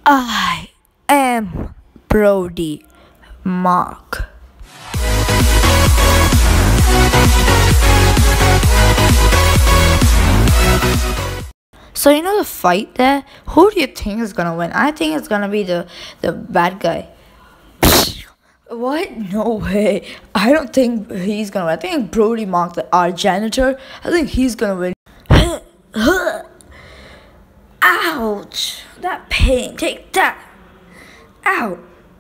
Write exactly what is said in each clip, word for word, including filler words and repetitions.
I am Brody Mark. So you know the fight there? Who do you think is gonna win? I think it's gonna be the the bad guy. What? No way. I don't think he's gonna win. I think Brody Mark, the our janitor, I think he's gonna win. Ouch! That pain. Take that. Ow.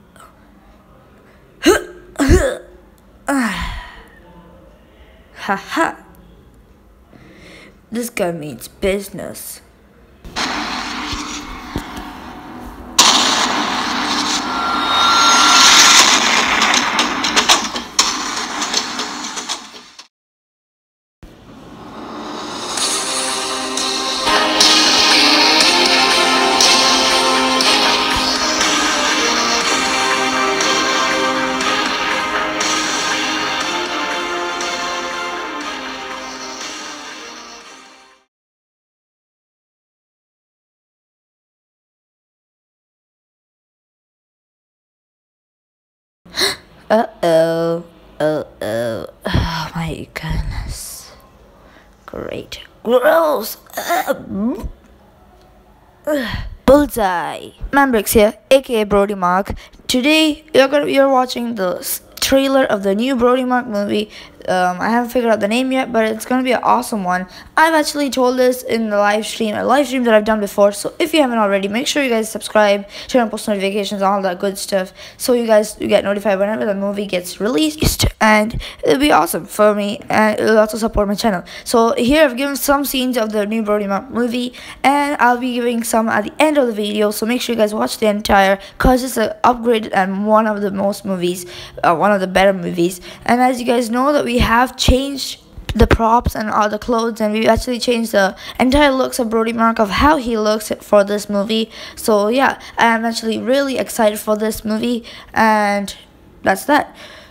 Haha. This guy means business. Uh-oh. Uh-oh. Oh my goodness. Great. Gross. Uh, Bullseye. Mambrix here, aka Brody Mark. Today you're gonna you're watching the s- trailer of the new Brody Mark movie. Um, I haven't figured out the name yet, but it's gonna be an awesome one. I've actually told this in the live stream, a live stream that I've done before. So if you haven't already, make sure you guys subscribe, turn on post notifications, all that good stuff, so you guys get notified whenever the movie gets released. And it'll be awesome for me, and it'll also support my channel. So here I've given some scenes of the new Brody Mark movie, and I'll be giving some at the end of the video. So make sure you guys watch the entire, cause it's an upgraded and one of the most movies, uh, one of the better movies. And as you guys know that we have changed the props and all the clothes, and we actually changed the entire looks of Brody Mark, of how he looks for this movie. So yeah, I'm actually really excited for this movie, and that's that.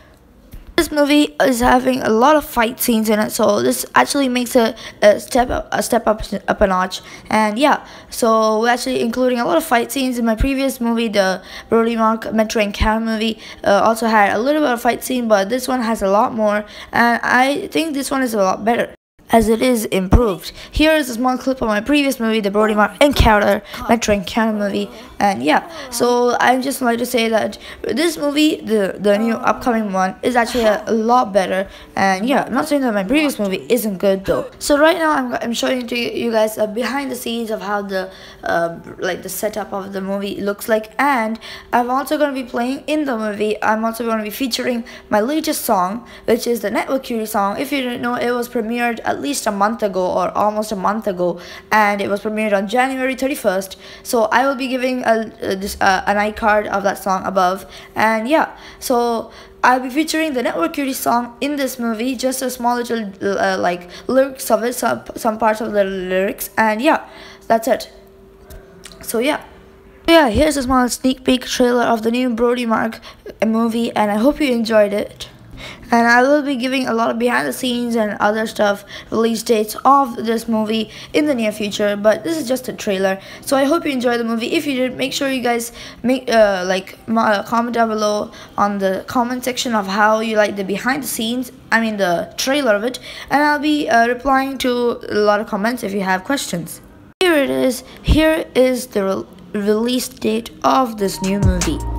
This movie is having a lot of fight scenes in it, so this actually makes a, a step up, a step up up a notch. And yeah, so we're actually including a lot of fight scenes. In my previous movie, the Brody Mark Metro Encounter movie, uh, also had a little bit of fight scene, but this one has a lot more, and I think this one is a lot better, as it is improved. Here is a small clip of my previous movie, the Brody Mark Encounter, Metro Encounter movie. And yeah, so I just like to say that this movie, the the new upcoming one, is actually a, a lot better. And yeah, I'm not saying that my previous movie isn't good though. So right now I'm, I'm showing to you guys uh, behind the scenes of how the uh, like the setup of the movie looks like. And I'm also going to be playing in the movie. I'm also going to be featuring my latest song, which is the Network Cutie song. If you didn't know, it was premiered at least a month ago, or almost a month ago, and it was premiered on January thirty-first. So I will be giving a, a this uh, an iCard of that song above. And yeah, so I'll be featuring the Network Cutie song in this movie, just a small little uh, like lyrics of it, some, some parts of the lyrics. And yeah, that's it. So yeah. Yeah, here's a small sneak peek trailer of the new Brody Mark movie, and I hope you enjoyed it. And I will be giving a lot of behind the scenes and other stuff, release dates of this movie in the near future, but this is just a trailer. So I hope you enjoyed the movie. If you did, make sure you guys make uh, like uh, comment down below on the comment section of how you like the behind the scenes, I mean the trailer of it, and I'll be uh, replying to a lot of comments if you have questions. Here it is. Here is the re release date of this new movie.